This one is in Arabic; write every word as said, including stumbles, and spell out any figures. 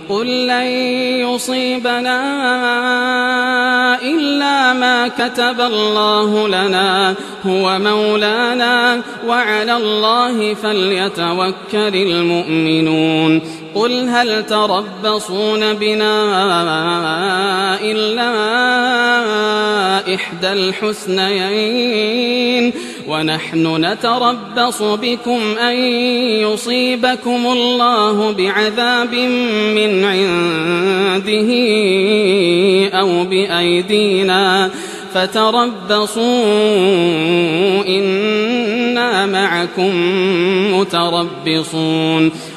قل لن يصيبنا إلا ما كتب الله لنا هو مولانا وعلى الله فليتوكل المؤمنون قل هل تربصون بنا إلا إحدى الحسنيين ونحن نتربص بكم أن يصيبكم الله بعذاب من عنده أو بأيدينا فتربصوا إنا معكم متربصون